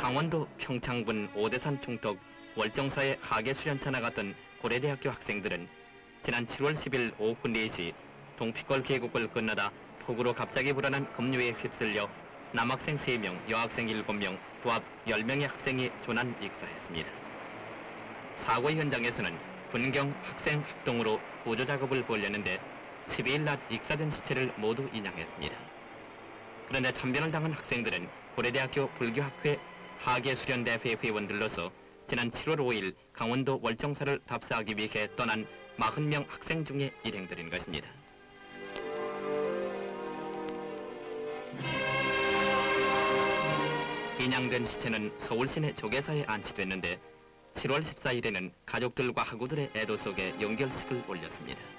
강원도 평창군 오대산 총독 월정사에 하계 수련차 나갔던 고려대학교 학생들은 지난 7월 10일 오후 4시 동피골 계곡을 건너다 폭우로 갑자기 불어난 급류에 휩쓸려 남학생 3명, 여학생 7명, 도합 10명의 학생이 조난 익사했습니다. 사고 현장에서는 군경 학생 합동으로 구조 작업을 벌였는데 12일 낮 익사된 시체를 모두 인양했습니다. 그런데 참변을 당한 학생들은 고려대학교 불교학회 하계수련대회 회원들로서 지난 7월 5일 강원도 월정사를 답사하기 위해 떠난 40명 학생 중에 일행들인 것입니다. 인양된 시체는 서울 시내 조계사에 안치됐는데 7월 14일에는 가족들과 학우들의 애도 속에 영결식을 올렸습니다.